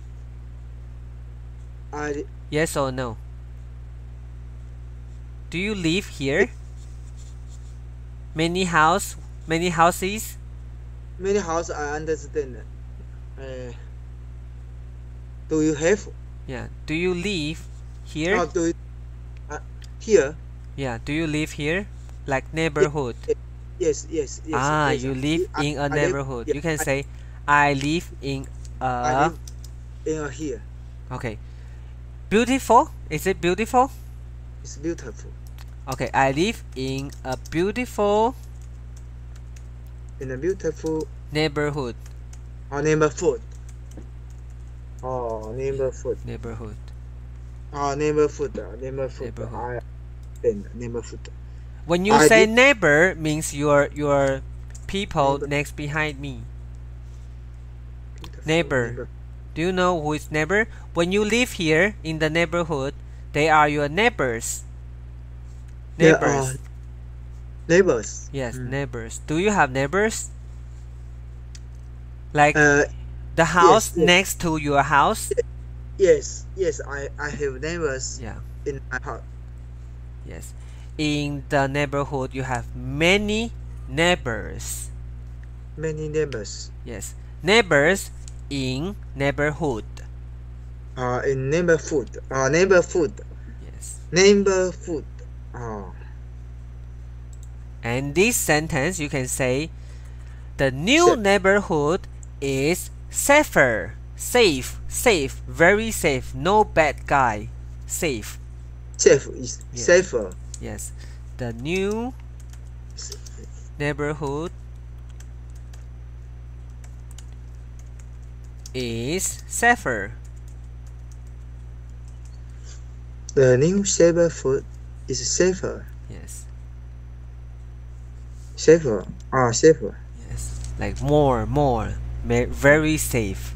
Yes or no? Do you live here? Many houses? Many house, I understand. Do you have? Yeah. Do you live here? Here? Yeah. Do you live here? Like neighborhood? Yes. You live in a neighborhood. You can say, I live in a... here. Okay. Beautiful? Is it beautiful? It's beautiful. Okay, I live in a beautiful... In a beautiful... neighborhood. Neighborhood. Neighborhood. Neighborhood. When you say neighbor, means your people next behind me. Neighbor. Do you know who is neighbor? When you live here in the neighborhood, they are your neighbors. Neighbors. Neighbors. Yes, neighbors. Do you have neighbors? Like the house next to your house? Yes, I have neighbors. Yeah. In my house. Yes. In the neighborhood, you have many neighbors. Many neighbors. Yes. Neighbors in neighborhood. In neighborhood. Neighborhood. Yes. Neighborhood. And this sentence, you can say, the new neighborhood is safer. Safe, very safe. No bad guy. Safe. Safe is safer. Yes. The new neighborhood is safer. The new neighborhood is safer. Yes. Safer. Safer. Yes. Like more. Very safe.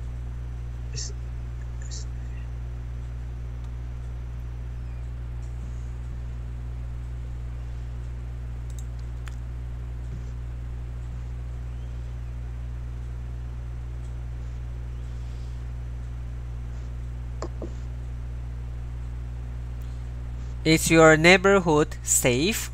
Is your neighborhood safe?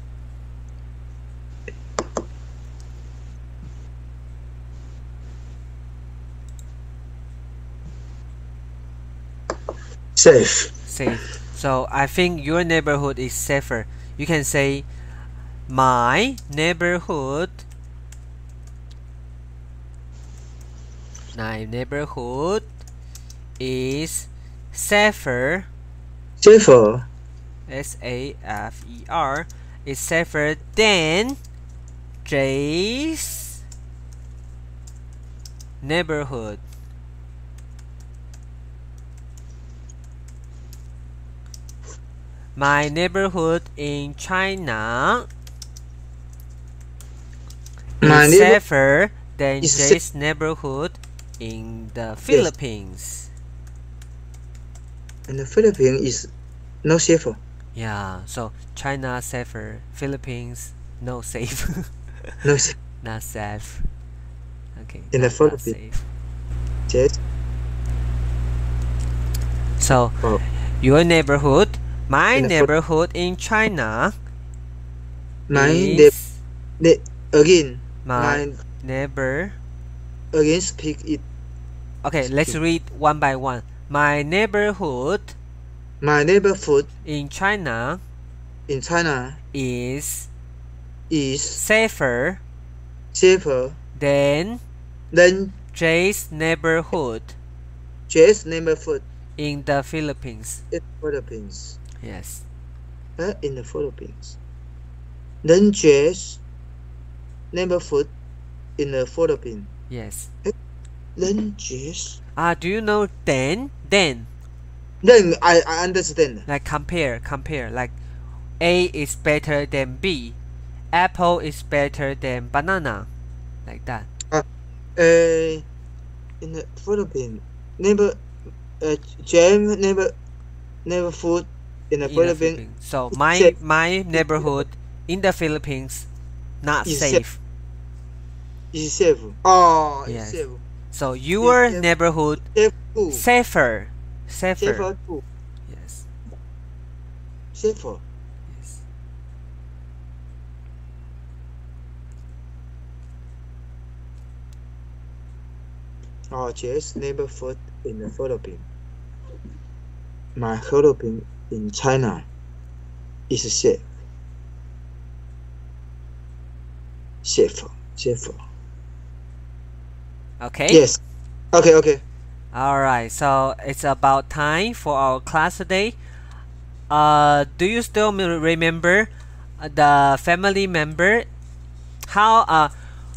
safe. Safe. So I think your neighborhood is safer. You can say my neighborhood is safer. Safer. S-A-F-E-R is safer than Jay's neighborhood. My neighborhood in China is safer than Jay's neighborhood in the Philippines. And the Philippines is no safer. Yeah, so China safer, Philippines no safe. No safe. Not safe. Okay. In the Philippines. Yes. So your neighborhood, my neighborhood in China. My neighbor. Again, speak it. Okay, let's read one by one. My neighborhood in China is safer than Jay's neighborhood in the Philippines. Yes. In the Philippines. Then Jay's neighborhood in the Philippines. Yes. Then Jay's. Do you know then? Then I understand. Like compare. Like A is better than B. Apple is better than banana. Like that. In the Philippines, Jam neighborhood in the Philippines. So my neighborhood in the Philippines not safe. Is safe. Oh, yes. Safe. So your neighborhood safer. Safer too. Yes. Safer. Yes. Jay's neighborhood in the Philippines. My Philippines in China is safe. Safer. Okay. Yes. Okay. Alright, so it's about time for our class today. Do you still remember the family member? How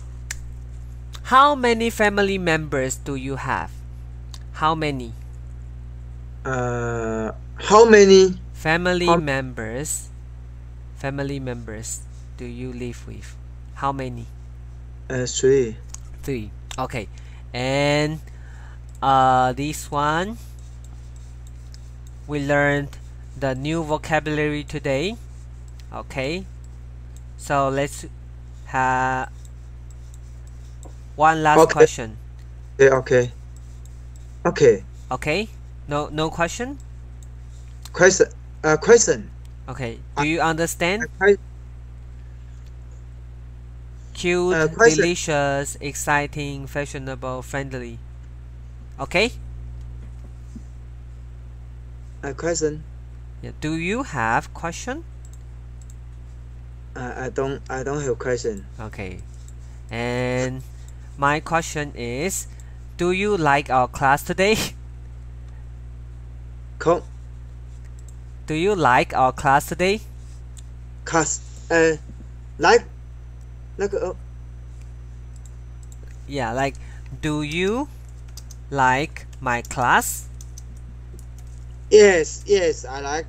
many family members do you have? How many? How many family members do you live with? How many? 3. 3. Okay. And this one we learned the new vocabulary today. Okay. So let's have one last question. Okay. No question? Question. Okay. Do you understand? Cute, delicious, exciting, fashionable, friendly. Okay? Question. Yeah. Do you have question? I don't have question. Okay. And my question is, do you like our class today? Do you like our class today? Class. Yeah, like, do you like my class? Yes, I like.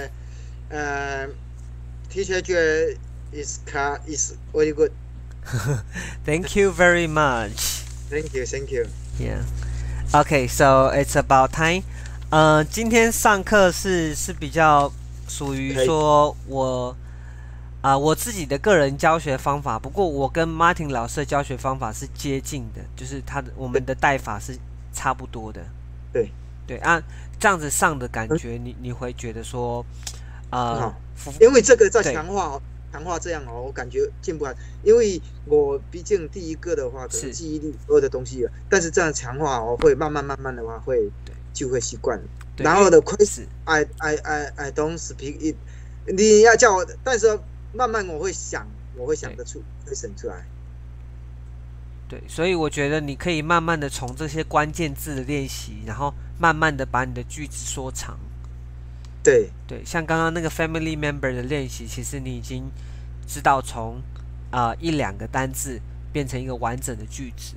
Teacher is very good. Thank you very much. Thank you. Yeah. Okay, so it's about time. 今天上课是比较属于说我自己的个人教学方法，不过我跟 Martin 老师的教学方法是接近的，就是我们的带法是差不多的。对啊，这样子上的感觉，你会觉得说， 因为这个在强化这样我感觉进步。因为我毕竟第一个的话，可能记忆力所有的东西，但是这样强化会慢慢的话就会习惯。 然后的是 I don't speak it。你要叫我，但是慢慢我会想得出，会想出来。 对，所以我觉得你可以慢慢的从这些关键字的练习，然后慢慢的把你的句子说长。 对， 像刚刚那个 family member 的练习，其实你已经知道从一两个单字变成一个完整的句子。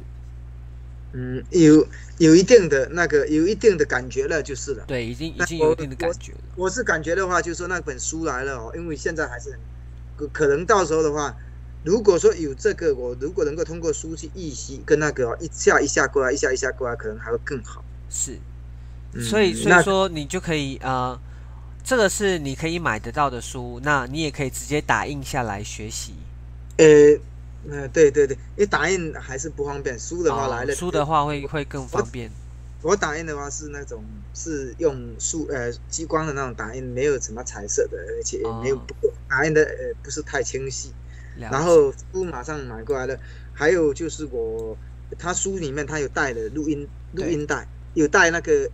有一定的有一定的感觉了，就是了。 对，已经有一定的感觉了。 我是感觉的话，就是说那本书来了因为现在还是可能到时候的话，如果说有这个，我如果能够通过书去预习，跟那个一下过来，一下过来，可能还会更好。 是，所以说你就可以这个是你可以买得到的书，那你也可以直接打印下来学习。 对，因为打印还是不方便，书的话来了， 书的话会更方便。 我打印的话是那种是用激光的那种打印，没有什么彩色的，而且也没有打印的不是太清晰。然后书马上买过来了，还有就是他书里面他有带的录音带，有带那个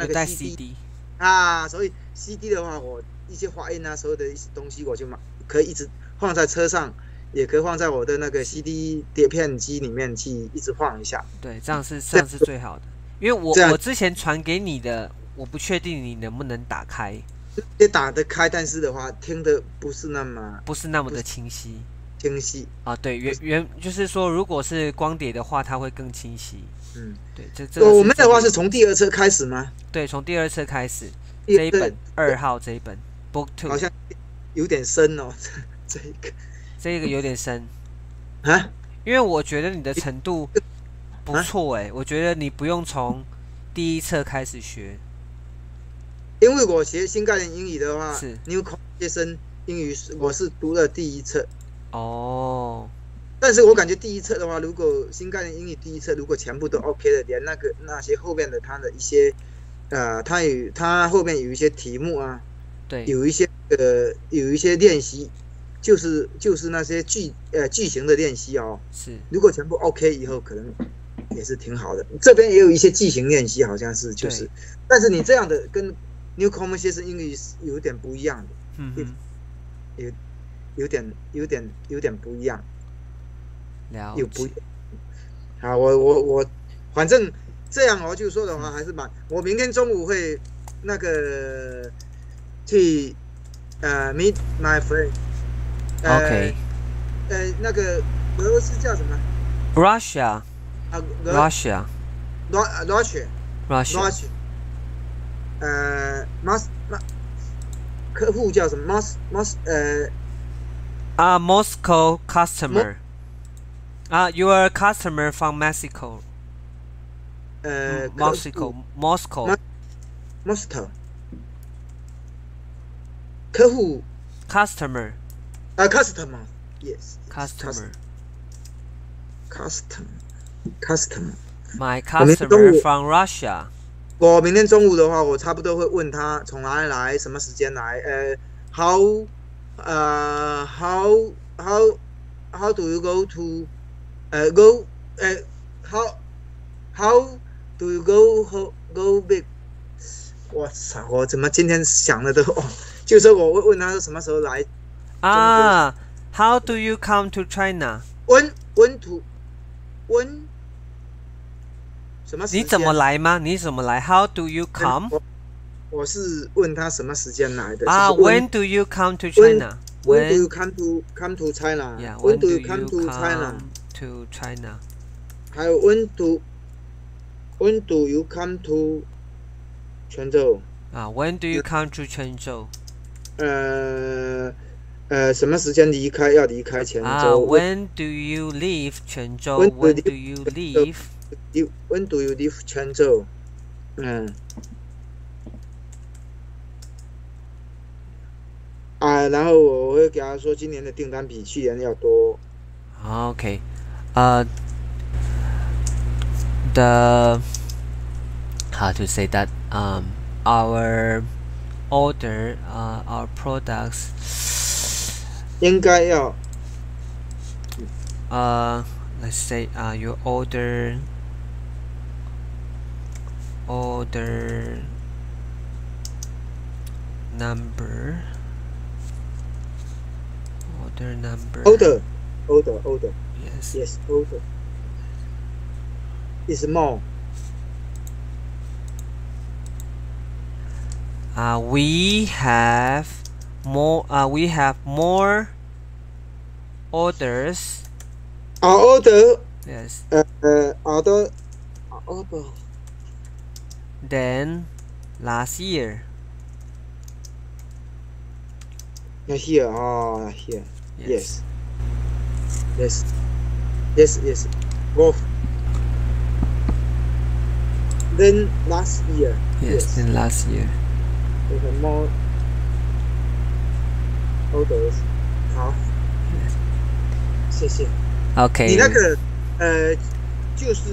CD 啊，所以 CD 的话，我一些发音所有的一些东西，我就可以一直放在车上。也可以放在我的那个 CD 碟片机里面去一直放一下。 对，这样是最好的。因为我之前传给你的，我不确定你能不能打开。 也打得开，但是的话听的不是那么的清晰。对，原就是说，如果是光碟的话，它会更清晰。对，这我们的话是从第二册开始吗？ 对，从第二册开始。这一本2号这一本 Book 2 好像有点深哦， 这个有点深啊， 因为我觉得你的程度不错我觉得你不用从第一册开始学， 因为我学新概念英语的话， 是 New Conversation 英语我是读了第一册但是我感觉第一册的话，如果新概念英语第一册如果全部都 OK 的，连那些后面的它的一些它后面有一些题目啊， 对， 有一些练习。就是那些句型的练习是， 如果全部 OK 以后，可能也是挺好的。这边也有一些句型练习，好像是但是你这样的跟 New Conversation English 有点不一样的，有点不一样， 了解。 好，我反正这样就说的话还是我明天中午会那个去meet my friend。OK。那个俄罗斯叫什么 ？Russia。Russia。 客户叫什么 Moscow customer。Your customer from Mexico。Moscow。 客户。 Customer。 Customer. Yes. Customer. My customer from Russia. 我明天中午的话，我差不多会问他从哪里来，什么时间来。How do you go to how do you go big？ 我操！我怎么今天想的都就是说我会问他什么时候来。 How do you come to China？ 什么时间？ 你怎么来吗？你怎么来 ？How do you come？ 我是问他什么时间来的。 When do you come to China？When do you come to China？When do you come to China？ 还有 When do you come to 泉州 ？When do you come to 泉州？ 什么时间要离开泉州 ？When do you leave 泉州 ？When do you leave？When do you leave 泉州？然后我会给他说，今年的订单比去年要多。 OK， how to say that our order our products 应该要 let's say your order number. Order number. Order. Yes, order. Is more. We have more. We have more orders. Order. Yes. Order. Than last year. Here. Here. Yes. Both. Then last year. Yes. Than last year. We have more orders. 好。谢谢。 OK。 你那个就是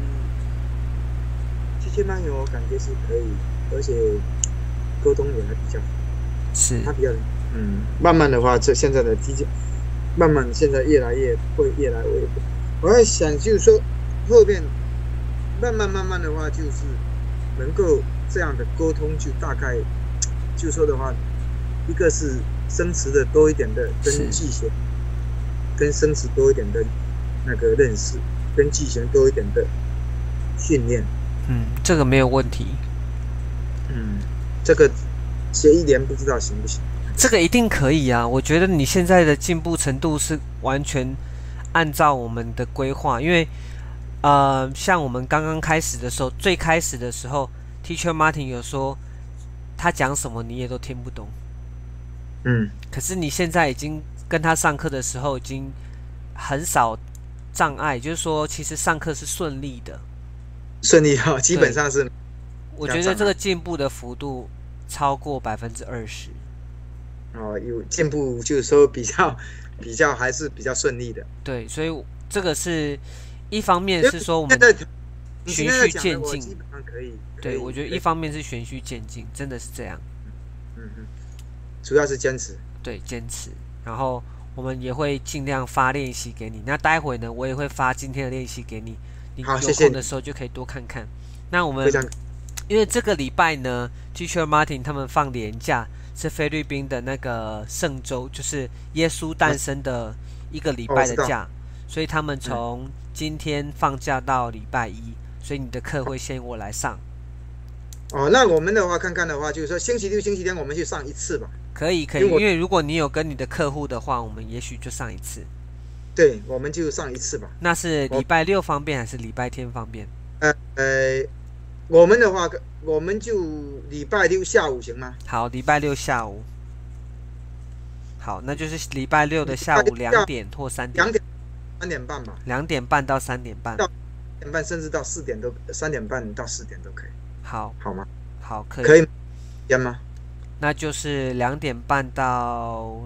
TeacherMarketing，我感觉是可以，而且沟通也还比较好。 是。 它比较慢慢的话，现在的慢慢现在越来越越。我在想就是说后面慢慢的话，就是能够这样的沟通，就大概就说的话，一个是生词的多一点的跟句型，跟生词多一点的那个认识，跟句型多一点的训练。 这个没有问题。 这个学一年不知道行不行？ 这个一定可以啊！我觉得你现在的进步程度是完全按照我们的规划，因为像我们刚刚开始的时候，最开始的时候 ，Teacher Martin 有说他讲什么你也都听不懂。可是你现在已经跟他上课的时候，已经很少障碍，就是说其实上课是顺利的。 顺利基本上是。 我觉得这个进步的幅度超过20%。 有进步，就是说比较还是比较顺利的。 对，所以这个是一方面是说我们循序渐进， 基本上可以。 对，我觉得一方面是循序渐进，真的是这样。 主要是坚持。 对，坚持。然后我们也会尽量发练习给你。那待会呢，我也会发今天的练习给你。你有空的时候就可以多看看。那我们因为这个礼拜呢 ，Teacher Martin 他们放年假，是菲律宾的那个圣周，就是耶稣诞生的一个礼拜的假，所以他们从今天放假到礼拜一，所以你的课会先我来上。 那我们的话看看的话，就是说星期六、星期天我们去上一次吧。 可以，因为如果你有跟你的客户的话，我们也许就上一次。 对，我们就上一次吧。 那是礼拜六方便还是礼拜天方便？ 我们的话，我们就礼拜六下午行吗？ 好，礼拜六下午。好，那就是礼拜六的下午2点或3点。 3点半吧。 2点半到3点半。 到3点半甚至到4点都，3点半到4点都可以。 好吗？ 好，可以。 可以吗？ 那就是2点半到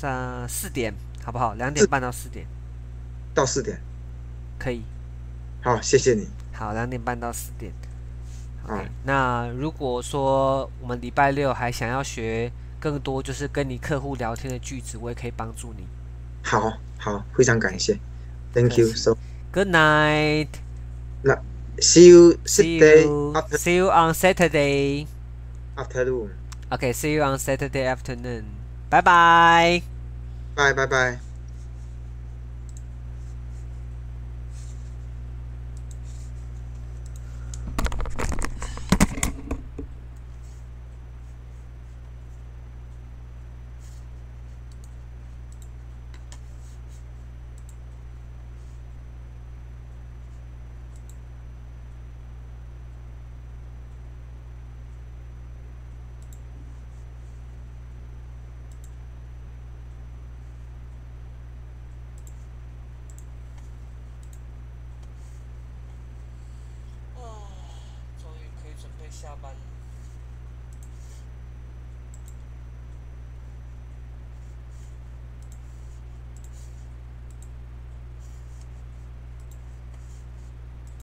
4点，好不好？2点半到4点。 到4点。 可以。 好，谢谢你。 好，2点半到4点。那如果说我们礼拜六还想要学更多，就是跟你客户聊天的句子，我也可以帮助你。 好，非常感谢。Thank you so. Good night. See you on Saturday afternoon. Okay, see you on Saturday afternoon. Bye bye. Bye.